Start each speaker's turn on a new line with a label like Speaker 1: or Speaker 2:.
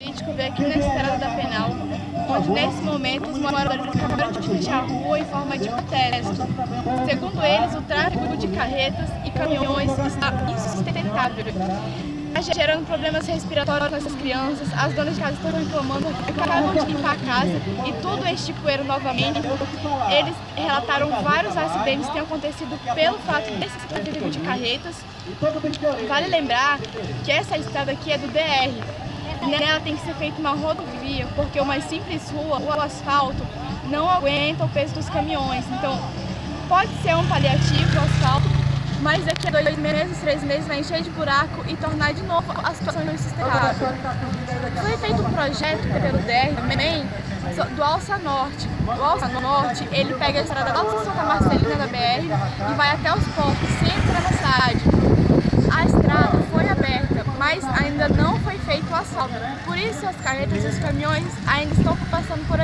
Speaker 1: político veio aqui na estrada da Penal, onde nesse momento os moradores acabaram de fechar a rua em forma de protesto. Segundo eles, o tráfego de carretas e caminhões está insustentável, gerando problemas respiratórios nessas crianças. As donas de casa estão reclamando que acabam de limpar a casa e tudo enche de poeira novamente. Eles relataram vários acidentes que têm acontecido pelo fato desse tráfego de carretas. Vale lembrar que essa estrada aqui é do DR. Nela tem que ser feita uma rodovia, porque uma simples rua, o asfalto, não aguenta o peso dos caminhões. Então, pode ser um paliativo o asfalto, mas daqui a 2 meses, 3 meses vai encher de buraco e tornar de novo a situação insustentável. Foi feito um projeto pelo DR também do Alça Norte. O Alça Norte, ele pega a estrada lá de Santa Marcelina da BR e vai até os portos, sem entrar na cidade. A estrada foi aberta, mas ainda não foi feito o asfalto. Por isso as carretas e os caminhões ainda estão passando por